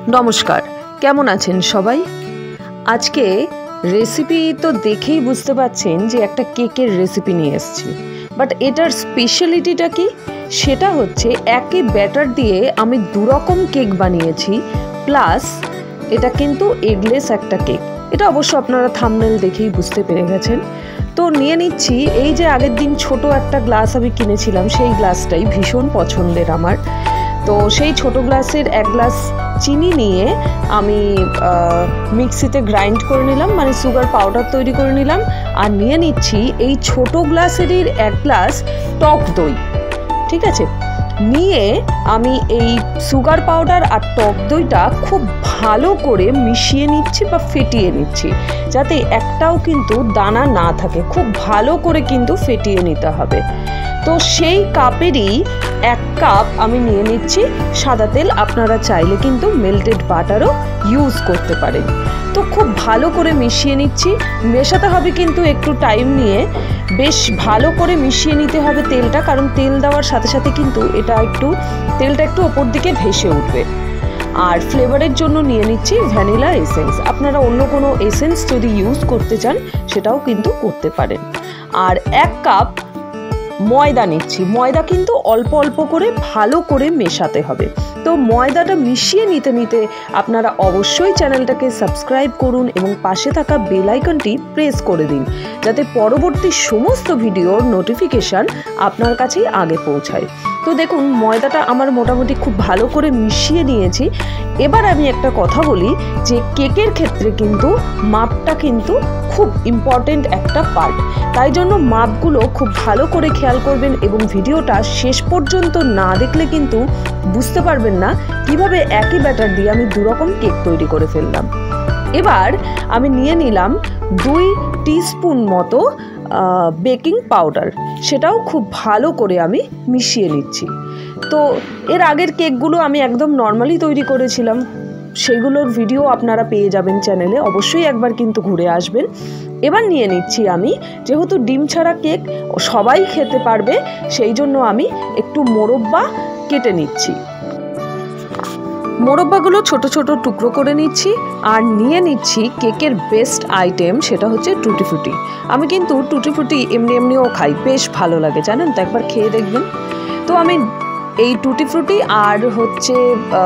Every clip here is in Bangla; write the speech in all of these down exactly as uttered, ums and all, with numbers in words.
নমস্কার, কেমন আছেন সবাই? আজকে রেসিপি তো দেখেই বুঝতে পারছেন যে একটা কেকের রেসিপি নিয়ে এসেছি, বাট এটার স্পেশালিটিটা কি? সেটা হচ্ছে একই ব্যাটার দিয়ে আমি দু রকম কেক বানিয়েছি, প্লাস এটা কিন্তু এগলেস একটা কেক। এটা অবশ্য আপনারা থাম্বনেল দেখেই বুঝতে পেরে গেছেন। তো নিয়ে নিচ্ছি, এই যে আগের দিন ছোট একটা গ্লাস আমি কিনেছিলাম, সেই গ্লাসটাই ভীষণ পছন্দের আমার। তো সেই ছোট গ্লাসের এক গ্লাস চিনি নিয়ে আমি মিক্সিতে গ্রাইন্ড করে নিলাম, মানে সুগার পাউডার তৈরি করে নিলাম। আর নিয়ে নিচ্ছি এই ছোট গ্লাসেরই এক গ্লাস টক দই। ঠিক আছে, নিয়ে আমি এই সুগার পাউডার আর টক দইটা খুব ভালো করে মিশিয়ে নিচ্ছি বা ফেটিয়ে নিচ্ছি, যাতে একটাও কিন্তু দানা না থাকে। খুব ভালো করে কিন্তু ফেটিয়ে নিতে হবে। তো সেই কাপেরই এক কাপ আমি নিয়ে নিচ্ছি সাদা তেল। আপনারা চাইলে কিন্তু মেল্টেড বাটারও ইউজ করতে পারেন। তো খুব ভালো করে মিশিয়ে নিচ্ছি। মেশাতে হবে কিন্তু একটু টাইম নিয়ে, বেশ ভালো করে মিশিয়ে নিতে হবে তেলটা, কারণ তেল দেওয়ার সাথে সাথে কিন্তু এটা একটু তেলটা একটু ওপর দিকে ভেসে উঠবে। আর ফ্লেভারের জন্য নিয়ে নিচ্ছি ভ্যানিলা এসেন্স। আপনারা অন্য কোনো এসেন্স যদি ইউজ করতে চান সেটাও কিন্তু করতে পারেন। আর এক কাপ ময়দা নিচ্ছি। ময়দা কিন্তু অল্প অল্প করে ভালো করে মেশাতে হবে। তো ময়দাটা মিশিয়ে নিতে নিতে আপনারা অবশ্যই চ্যানেলটাকে সাবস্ক্রাইব করুন এবং পাশে থাকা বেল আইকনটি প্রেস করে দিন, যাতে পরবর্তী সমস্ত ভিডিওর নোটিফিকেশান আপনার কাছেই আগে পৌঁছায়। তো দেখুন, ময়দাটা আমার মোটামুটি খুব ভালো করে মিশিয়ে নিয়েছি। এবার আমি একটা কথা বলি যে কেকের ক্ষেত্রে কিন্তু মাপটা কিন্তু খুব ইম্পর্টেন্ট একটা পার্ট। তাই জন্য মাপগুলো খুব ভালো করে খেয়াল করবেন এবং ভিডিওটা শেষ পর্যন্ত না দেখলে কিন্তু বুঝতে পারবেন না কিভাবে একই ব্যাটার দিয়ে আমি দু রকম কেক তৈরি করে ফেললাম। এবার আমি নিয়ে নিলাম দুই টিস্পুন মতো বেকিং পাউডার। সেটাও খুব ভালো করে আমি মিশিয়ে নিচ্ছি। তো এর আগের কেকগুলো আমি একদম নর্মালি তৈরি করেছিলাম, সেগুলোর ভিডিও আপনারা পেয়ে যাবেন চ্যানেলে, অবশ্যই একবার কিন্তু ঘুরে আসবেন। এবার নিয়ে নিচ্ছি আমি, যেহেতু ডিম ছাড়া কেক সবাই খেতে পারবে, সেই জন্য আমি একটু মোরব্বা কেটে নিচ্ছি। মোরব্বাগুলো ছোট ছোট টুকরো করে নিচ্ছি। আর নিয়ে নিচ্ছি কেকের বেস্ট আইটেম, সেটা হচ্ছে টুটি ফ্রুটি। আমি কিন্তু টুটি ফ্রুটি এমনি এমনিও খাই, বেশ ভালো লাগে, জানেন তো, একবার খেয়ে দেখবেন। তো আমি এই টুটি ফ্রুটি আর হচ্ছে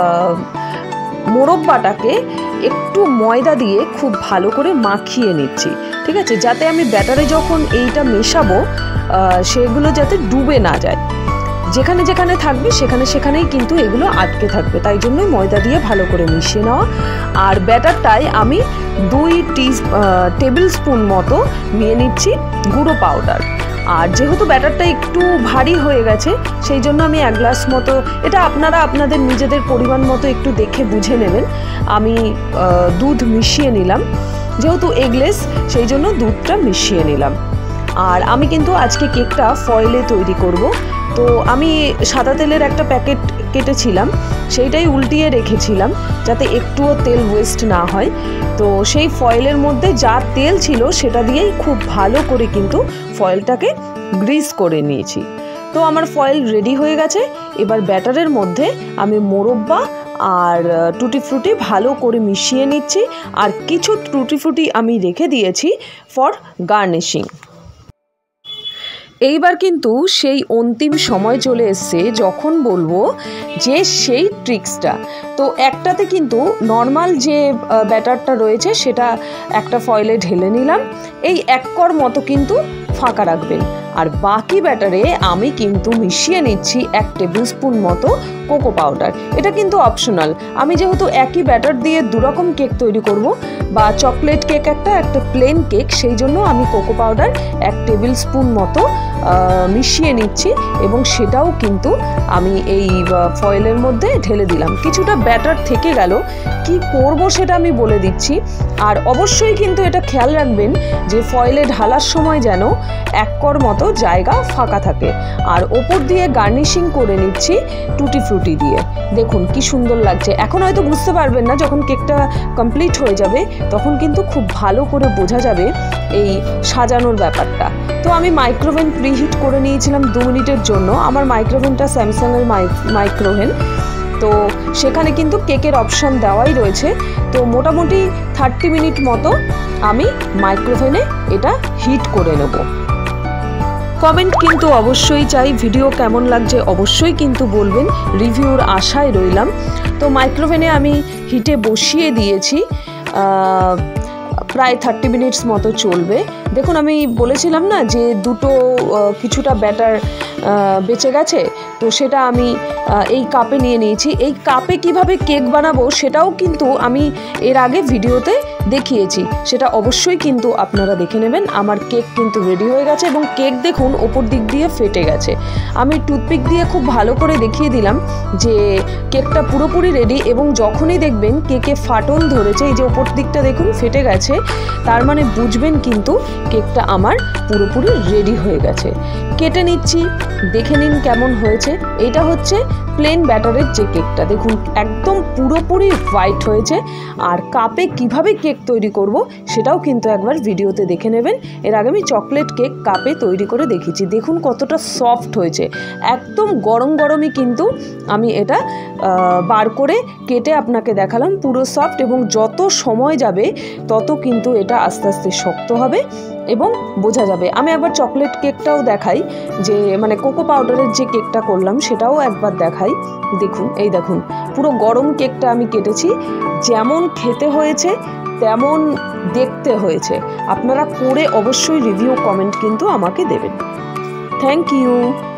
মোরব্বাটাকে একটু ময়দা দিয়ে খুব ভালো করে মাখিয়ে নিচ্ছি। ঠিক আছে, যাতে আমি ব্যাটারে যখন এইটা মেশাবো সেগুলো যাতে ডুবে না যায়। যেখানে যেখানে থাকবে সেখানে সেখানেই কিন্তু এগুলো আটকে থাকবে, তাই জন্যই ময়দা দিয়ে ভালো করে মিশিয়ে নেওয়া। আর ব্যাটারটায় আমি দুই টি টেবিল স্পুন মতো নিয়ে নিচ্ছি গুঁড়ো পাউডার। আর যেহেতু ব্যাটারটা একটু ভারী হয়ে গেছে, সেই জন্য আমি এক গ্লাস মতো, এটা আপনারা আপনাদের নিজেদের পরিমাণ মতো একটু দেখে বুঝে নেবেন, আমি দুধ মিশিয়ে নিলাম। যেহেতু এগলেস, সেই জন্য দুধটা মিশিয়ে নিলাম। আর আমি কিন্তু আজকে কেকটা ফয়েলে তৈরি করব। তো আমি সাদা তেলের একটা প্যাকেট কেটেছিলাম, সেইটাই উল্টিয়ে রেখেছিলাম যাতে একটুও তেল ওয়েস্ট না হয়। তো সেই ফয়েলের মধ্যে যা তেল ছিল সেটা দিয়েই খুব ভালো করে কিন্তু ফয়েলটাকে গ্রিস করে নিয়েছি। তো আমার ফয়েল রেডি হয়ে গেছে। এবার ব্যাটারের মধ্যে আমি মোরব্বা আর টুটি ফ্রুটি ভালো করে মিশিয়ে নিচ্ছি। আর কিছু টুটি ফ্রুটি আমি রেখে দিয়েছি ফর গার্নিশিং। এইবার কিন্তু সেই অন্তিম সময় চলে এসছে যখন বলবো যে সেই ট্রিক্সটা। তো একটাতে কিন্তু নর্মাল যে ব্যাটারটা রয়েছে সেটা একটা ফয়েলে ঢেলে নিলাম, এই এক কর মতো কিন্তু ফাঁকা রাখবেন। আর বাকি ব্যাটারে আমি কিন্তু মিশিয়ে নিচ্ছি এক টেবিল স্পুন মতো কোকো পাউডার। এটা কিন্তু অপশনাল। আমি যেহেতু একই ব্যাটার দিয়ে দুরকম কেক তৈরি করব, বা চকলেট কেক একটা একটা প্লেন কেক, সেই জন্য আমি কোকো পাউডার এক টেবিল স্পুন মতো মিশিয়ে নিচ্ছি এবং সেটাও কিন্তু আমি এই ফয়েলের মধ্যে ঢেলে দিলাম। কিছুটা ব্যাটার থেকে গেল, কি করব সেটা আমি বলে দিচ্ছি। আর অবশ্যই কিন্তু এটা খেয়াল রাখবেন যে ফয়েলে ঢালার সময় যেন এক কর মতো জায়গা ফাঁকা থাকে। আর ওপর দিয়ে গার্নিশিং করে নিচ্ছি টুটি ফ্রুটি দিয়ে। দেখুন কি সুন্দর লাগছে। এখন হয়তো বুঝতে পারবেন না, যখন কেকটা কমপ্লিট হয়ে যাবে তখন কিন্তু খুব ভালো করে বোঝা যাবে এই সাজানোর ব্যাপারটা। তো আমি মাইক্রোওভেন প্রিহিট করে নিয়েছিলাম দু মিনিটের জন্য। আমার মাইক্রোওভেনটা স্যামসাংয়ের মাইক্রোওভেন। তো সেখানে কিন্তু কেকের অপশান দেওয়াই রয়েছে। তো মোটামুটি থার্টি মিনিট মতো আমি মাইক্রোওভেনে এটা হিট করে নেব। কমেন্ট কিন্তু অবশ্যই চাই, ভিডিও কেমন লাগছে অবশ্যই কিন্তু বলবেন, রিভিউর আশায় রইলাম। তো মাইক্রোওভেনে আমি হিটে বসিয়ে দিয়েছি, প্রায় থার্টি মিনিটস মতো চলবে। দেখুন আমি বলেছিলাম না যে দুটো কিছুটা ব্যাটার বেঁচে গেছে, তো সেটা আমি এই কাপে নিয়ে নিয়েছি। এই কাপে কিভাবে কেক বানাবো সেটাও কিন্তু আমি এর আগে ভিডিওতে দেখিয়েছি, সেটা অবশ্যই কিন্তু আপনারা দেখে নেবেন। আমার কেক কিন্তু রেডি হয়ে গেছে এবং কেক দেখুন ওপর দিক দিয়ে ফেটে গেছে। আমি টুথপিক দিয়ে খুব ভালো করে দেখিয়ে দিলাম যে কেকটা পুরোপুরি রেডি, এবং যখনই দেখবেন কেকে ফাটল ধরেছে, এই যে ওপর দিকটা দেখুন ফেটে গেছে, তার মানে বুঝবেন কিন্তু কেকটা আমার পুরোপুরি রেডি হয়ে গেছে। কেটে নিচ্ছি, দেখে নিন কেমন হয়েছে। এইটা হচ্ছে প্লেন ব্যাটারের যে কেকটা, দেখুন একদম পুরোপুরি হোয়াইট হয়েছে। আর কাপে কিভাবে কেক তৈরি করব সেটাও কিন্তু একবার ভিডিওতে দেখে নেবেন। এর আগে আমি চকলেট কেক কাপে তৈরি করে দেখিয়েছি, দেখুন কতটা সফট হয়েছে। একদম গরম গরমই কিন্তু আমি এটা বার করে কেটে আপনাকে দেখালাম, পুরো সফট, এবং যত সময় যাবে তত কিন্তু এটা আস্তে আস্তে শক্ত হবে এবং বোঝা যাবে। আমি একবার চকলেট কেকটাও দেখাই, যে মানে কোকো পাউডারের যে কেকটা করলাম সেটাও একবার দেখাই। দেখুন এই দেখুন পুরো গরম কেকটা আমি কেটেছি, যেমন খেতে হয়েছে তেমন দেখতে হয়েছে। আপনারা করে অবশ্যই রিভিউ কমেন্ট কিন্তু আমাকে দেবেন। Thank you.